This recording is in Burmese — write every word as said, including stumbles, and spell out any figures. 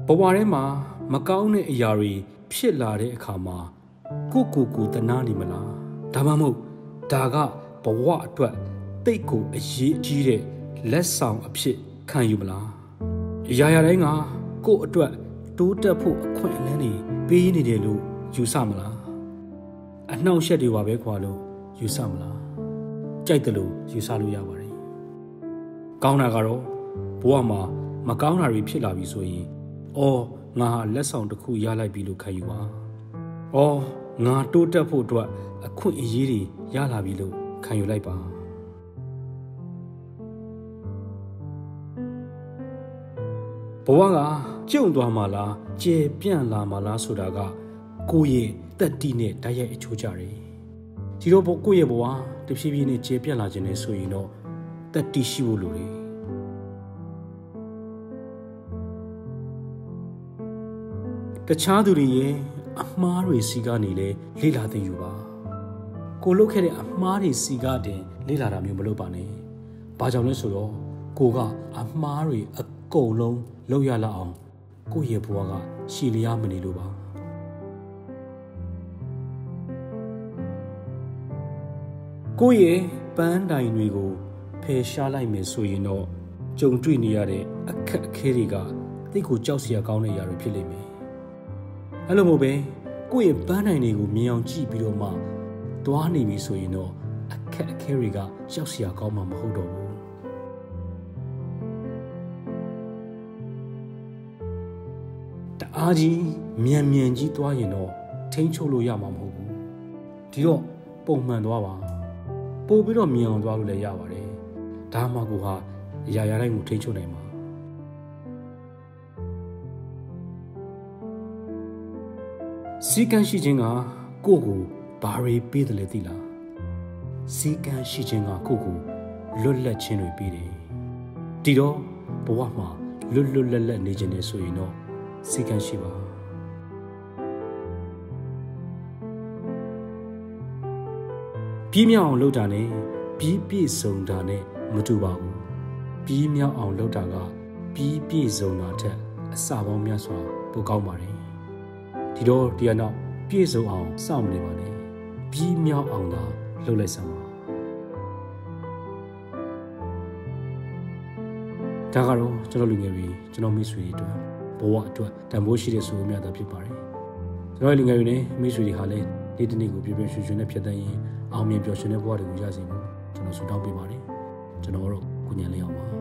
ဘဝထဲမှာမကောင်းတဲ့အရာတွေဖြစ်လာတဲ့အခါမှာကိုကိုကိုတနာနေမလားဒါမှမဟုတ်ဒါကဘဝအတွက်တိတ်ကိုအရေးကြီးတဲ့လက်ဆောင်အဖြစ်ခံယူမလားအရာရာတိုင်းကကို့အတွက်တိုးတက်ဖို့အခွင့်အလမ်းတွေပေးနေတယ်လို့ယူဆမလားအနှောင့်အယှက်တွေပါပဲခွာလို့ယူဆမလားကြိုက်တယ်လို့ယူဆလို့ရပါတယ်ကောင်းတာကတော့ဘဝမှာမကောင်းတာတွေဖြစ်လာပြီဆိုရင်အော်ငါဟာလက်ဆောင်တစ်ခုရလိုက်ပြီလို့ခံယူပါအော်ငါတိုးတက်ဖို့အတွက်အခွင့်အရေးတွေရလာပြီလို့ခံယူလိုက်ပါဘဝကကျုံသွားမှာလားကျေပြန့်လာမှာလားဆိုတာကကိုယ့်ရဲ့တက်တီနဲ့တိုက်ရိုက်အချိုးကြတယ်ဒီတော့ကိုယ့်ရဲ့ဘဝတဖြည်းဖြည်းနဲ့ကျေပြန့်လာခြင်းနဲ့ဆိုရင်တော့တက်တီရှိဖို့လိုတယ်တခြားသူတွေရဲ့အမှားတွေစီကနေလေလေ့လာသိယူပါကိုလုပ်ခဲ့တဲ့အမှားတွေစီကတင်လေ့လာတာမျိုးမလုပ်ပါနဲ့ဘာကြောင့်လဲဆိုတော့ကိုကအမှားတွေအကုန်လုံးလုပ်ရလောက်အောင်ကိုယ့်ရဲ့ဘဝကရှည်လျားမနေလို့ပါကိုယ့်ရဲ့ပန်းတိုင်တွေကိုဖယ်ရှားလိုက်မယ်ဆိုရင်တော့ကြုံတွေ့နေရတဲ့အခက်အခဲတွေကတိတ်ကိုကြောက်စရာကောင်းတဲ့အရာတွေဖြစ်လိမ့်မယ်အဲ့လိုမျိုးပဲကိုယ့်ရဲ့ပန်းတိုင်တွေကိုမြင်အောင်ကြည့်ပြီးတော့မှတွားနေပြီဆိုရင်တော့အခက်အခဲတွေကကြောက်စရာကောင်းမှာမဟုတ်တော့ဘူးတအားကြီးမြန်မြန်ကြီးတွားရင်တော့ထိန်းချုပ်လို့ရမှာမဟုတ်ဘူးဒီတော့ပုံမှန်သွားပါပို့ပြီးတော့မြင်အောင်သွားလို့လည်းရပါတယ်ဒါမှကိုဟာအရာရာတိုင်းကိုထိန်းချုပ်နိုင်မှာစီကံရှိခြင်းကကိုယ့်ကိုဘာတွေပေးတယ်လဲသိလားစီကံရှိခြင်းကကိုယ့်ကိုလွတ်လပ်ခြင်းတွေပေးတယ်ဒီတော့ဘဝမှာလွတ်လွတ်လပ်လပ်နေခြင်းနဲ့ဆိုရင်တော့စီကံရှိပါပြီးမြောက်အောင်လုပ်တာနဲ့ပြီးပြည့်စုံတာနဲ့မတူပါဘူးပြီးမြောက်အောင်လုပ်တာကပြီးပြည့်စုံတာထက်အစပေါင်းများစွာပိုကောင်းပါတယ်ဒီတော့တရားနောက်ပြည့်စုံအောင်စောင့်နေပါနဲ့ပြီးမြောက်အောင်သာလုပ်လိုက်စမ်းပါဒါကတော့ကျွန်တော်လူငယ်တွေကျွန်တော်မိတ်ဆွေတွေအတွက်ဘဝအတွက်တန်ဖိုးရှိတဲ့ဆိုအမြတ်တာဖြစ်ပါတယ်ကျွန်တော်လူငယ်တွေနဲ့မိတ်ဆွေတွေဟာလည်းဒီတနေ့ကိုပြပြရွှင်ရွှင်နဲ့ဖြတ်သန်းရင်အောင်မြင်ပျော်ရွှင်တဲ့ဘဝတွေကိုရစေဖို့ကျွန်တော်ဆုတောင်းပေးပါတယ်ကျွန်တော်တို့ကိုညံလေးအောင်ပါ